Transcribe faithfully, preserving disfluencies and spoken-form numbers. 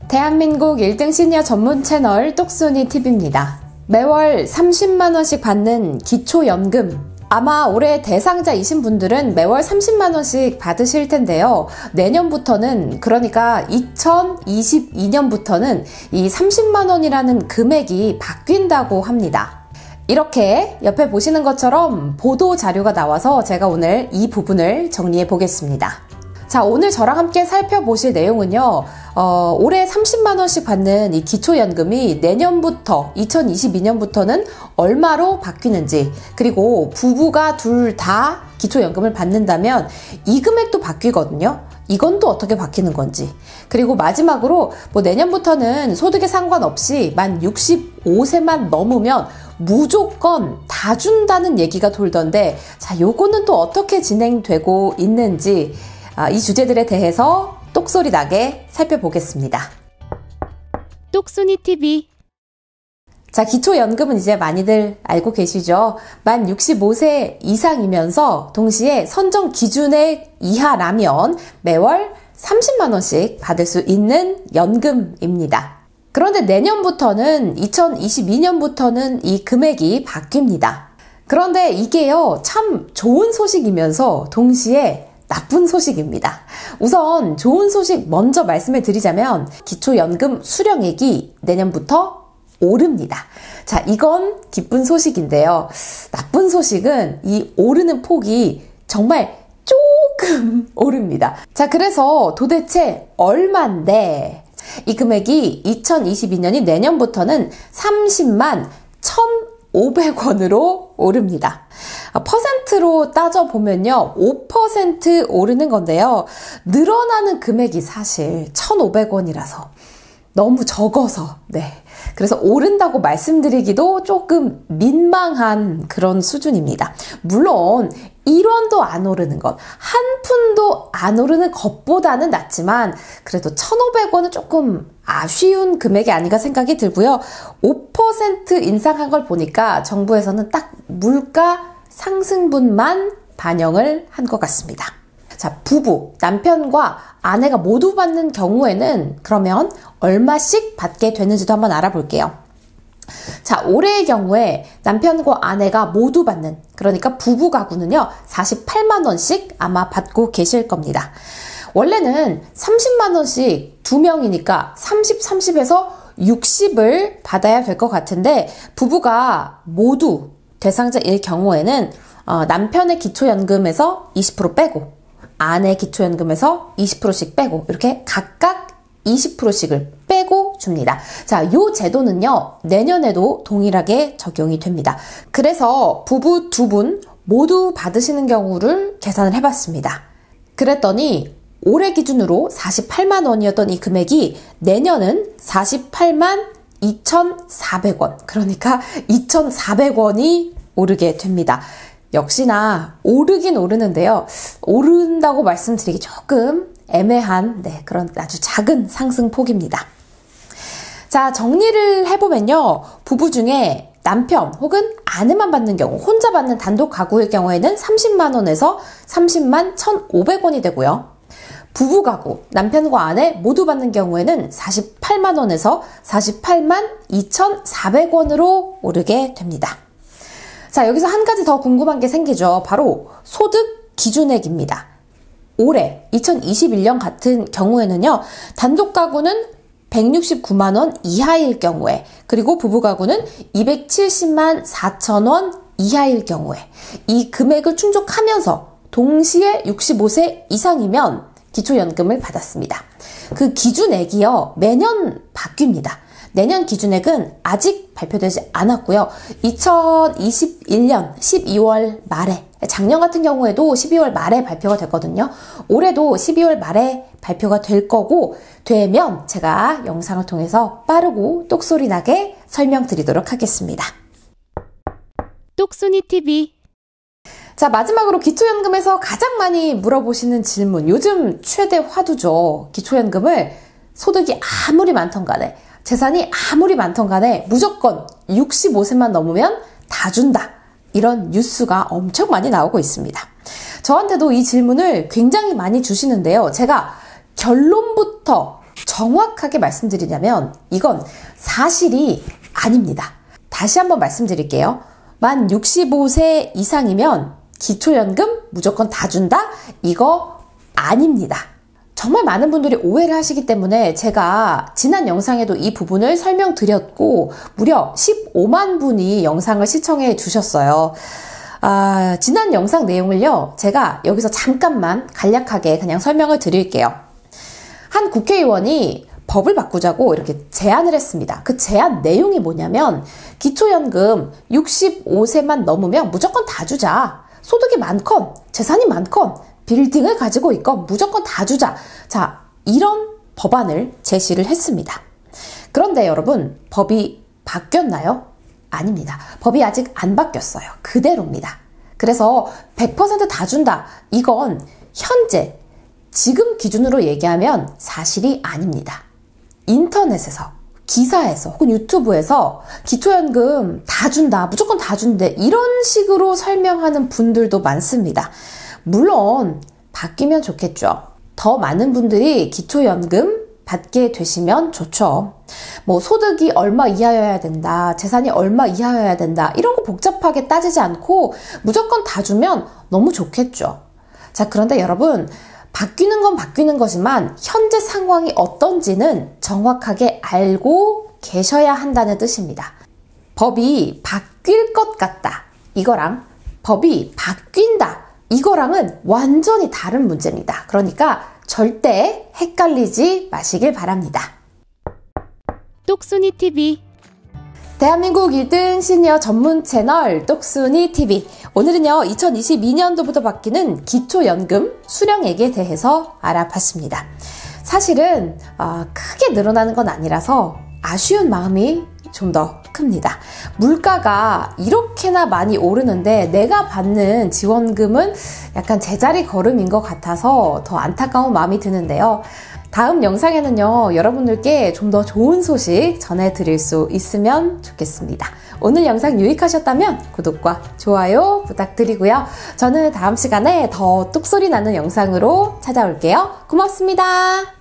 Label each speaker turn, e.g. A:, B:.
A: 대한민국 일 등 시니어 전문 채널 똑순이티비입니다. 매월 삼십만 원씩 받는 기초연금. 아마 올해 대상자이신 분들은 매월 삼십만 원씩 받으실 텐데요. 내년부터는, 그러니까 이천이십이 년부터는 이 삼십만 원이라는 금액이 바뀐다고 합니다. 이렇게 옆에 보시는 것처럼 보도 자료가 나와서 제가 오늘 이 부분을 정리해 보겠습니다. 자, 오늘 저랑 함께 살펴보실 내용은요, 어, 올해 삼십만 원씩 받는 이 기초연금이 내년부터, 이천이십이 년부터는 얼마로 바뀌는지, 그리고 부부가 둘 다 기초연금을 받는다면 이 금액도 바뀌거든요. 이건 또 어떻게 바뀌는 건지. 그리고 마지막으로 뭐 내년부터는 소득에 상관없이 만 육십오 세만 넘으면 무조건 다 준다는 얘기가 돌던데, 자, 요거는 또 어떻게 진행되고 있는지, 아, 이 주제들에 대해서 똑소리 나게 살펴보겠습니다.
B: 똑순이티비.
A: 자, 기초연금은 이제 많이들 알고 계시죠? 만 육십오 세 이상이면서 동시에 선정 기준액 이하라면 매월 삼십만 원씩 받을 수 있는 연금입니다. 그런데 내년부터는, 이천이십이 년부터는 이 금액이 바뀝니다. 그런데 이게요, 참 좋은 소식이면서 동시에 나쁜 소식입니다. 우선 좋은 소식 먼저 말씀해 드리자면 기초연금 수령액이 내년부터 오릅니다. 자, 이건 기쁜 소식인데요. 나쁜 소식은 이 오르는 폭이 정말 조금 오릅니다. 자, 그래서 도대체 얼만데 이 금액이 이천이십이 년이 내년부터는 삼십만 천오백 원으로 오릅니다. 퍼센트로 따져보면요, 오 퍼센트 오르는 건데요. 늘어나는 금액이 사실 천오백 원이라서 너무 적어서, 네. 그래서 오른다고 말씀드리기도 조금 민망한 그런 수준입니다. 물론 일 원도 안 오르는 것, 한 푼도 안 오르는 것보다는 낫지만 그래도 천오백 원은 조금 아쉬운 금액이 아닌가 생각이 들고요. 오 퍼센트 인상한 걸 보니까 정부에서는 딱 물가 상승분만 반영을 한 것 같습니다. 자, 부부, 남편과 아내가 모두 받는 경우에는 그러면 얼마씩 받게 되는지도 한번 알아볼게요. 자, 올해의 경우에 남편과 아내가 모두 받는, 그러니까 부부 가구는요, 사십팔만 원씩 아마 받고 계실 겁니다. 원래는 삼십만 원씩 두 명이니까 삼십, 삼십에서 육십을 받아야 될 것 같은데, 부부가 모두 대상자일 경우에는 어, 남편의 기초연금에서 이십 퍼센트 빼고 아내 기초연금에서 이십 퍼센트씩 빼고 이렇게 각각 이십 퍼센트씩을 빼고 줍니다. 자, 요 제도는요, 내년에도 동일하게 적용이 됩니다. 그래서 부부 두 분 모두 받으시는 경우를 계산을 해봤습니다. 그랬더니 올해 기준으로 사십팔만 원이었던 이 금액이 내년은 사십팔만 이천사백 원, 그러니까 이천사백 원이 오르게 됩니다. 역시나 오르긴 오르는데요. 오른다고 말씀드리기 조금 애매한, 네, 그런 아주 작은 상승폭입니다. 자, 정리를 해보면요, 부부 중에 남편 혹은 아내만 받는 경우, 혼자 받는 단독 가구일 경우에는 삼십만 원에서 삼십만 천오백 원이 되고요. 부부 가구, 남편과 아내 모두 받는 경우에는 사십팔만 원에서 사십팔만 이천사백 원으로 오르게 됩니다. 자, 여기서 한 가지 더 궁금한 게 생기죠. 바로 소득 기준액입니다. 올해 이천이십일 년 같은 경우에는요, 단독 가구는 백육십구만 원 이하일 경우에, 그리고 부부 가구는 이백칠십만 사천 원 이하일 경우에 이 금액을 충족하면서 동시에 육십오 세 이상이면 기초연금을 받았습니다. 그 기준액이요, 매년 바뀝니다. 내년 기준액은 아직 발표되지 않았고요. 이천이십일 년 십이월 말에, 작년 같은 경우에도 십이월 말에 발표가 됐거든요. 올해도 십이월 말에 발표가 될 거고, 되면 제가 영상을 통해서 빠르고 똑소리 나게 설명드리도록 하겠습니다.
B: 똑순이티비.
A: 자, 마지막으로 기초연금에서 가장 많이 물어보시는 질문, 요즘 최대 화두죠. 기초연금을 소득이 아무리 많던 간에, 재산이 아무리 많던 간에 무조건 육십오 세만 넘으면 다 준다, 이런 뉴스가 엄청 많이 나오고 있습니다. 저한테도 이 질문을 굉장히 많이 주시는데요. 제가 결론부터 정확하게 말씀드리냐면 이건 사실이 아닙니다. 다시 한번 말씀드릴게요. 만 육십오 세 이상이면 기초연금 무조건 다 준다? 이거 아닙니다. 정말 많은 분들이 오해를 하시기 때문에 제가 지난 영상에도 이 부분을 설명드렸고 무려 십오만 분이 영상을 시청해 주셨어요. 아, 지난 영상 내용을요, 제가 여기서 잠깐만 간략하게 그냥 설명을 드릴게요. 한 국회의원이 법을 바꾸자고 이렇게 제안을 했습니다. 그 제안 내용이 뭐냐면 기초연금 육십오 세만 넘으면 무조건 다 주자. 소득이 많건 재산이 많건 빌딩을 가지고 있건 무조건 다 주자. 자, 이런 법안을 제시를 했습니다. 그런데 여러분, 법이 바뀌었나요? 아닙니다. 법이 아직 안 바뀌었어요. 그대로입니다. 그래서 백 퍼센트 다 준다. 이건 현재 지금 기준으로 얘기하면 사실이 아닙니다. 인터넷에서, 기사에서 혹은 유튜브에서 기초연금 다 준다, 무조건 다 준대, 이런 식으로 설명하는 분들도 많습니다. 물론 바뀌면 좋겠죠. 더 많은 분들이 기초연금 받게 되시면 좋죠. 뭐 소득이 얼마 이하여야 된다, 재산이 얼마 이하여야 된다, 이런 거 복잡하게 따지지 않고 무조건 다 주면 너무 좋겠죠. 자, 그런데 여러분, 바뀌는 건 바뀌는 거지만 현재 상황이 어떤지는 정확하게 알고 계셔야 한다는 뜻입니다. 법이 바뀔 것 같다, 이거랑 법이 바뀐다, 이거랑은 완전히 다른 문제입니다. 그러니까 절대 헷갈리지 마시길 바랍니다.
B: 똑순이티비,
A: 대한민국 일 등 시니어 전문 채널 똑순이티비. 오늘은요, 이천이십이 년도부터 바뀌는 기초연금 수령액에 대해서 알아봤습니다. 사실은 어, 크게 늘어나는 건 아니라서 아쉬운 마음이 좀 더 큽니다. 물가가 이렇게나 많이 오르는데 내가 받는 지원금은 약간 제자리 걸음인 것 같아서 더 안타까운 마음이 드는데요. 다음 영상에는요, 여러분들께 좀 더 좋은 소식 전해드릴 수 있으면 좋겠습니다. 오늘 영상 유익하셨다면 구독과 좋아요 부탁드리고요. 저는 다음 시간에 더 뚝소리 나는 영상으로 찾아올게요. 고맙습니다.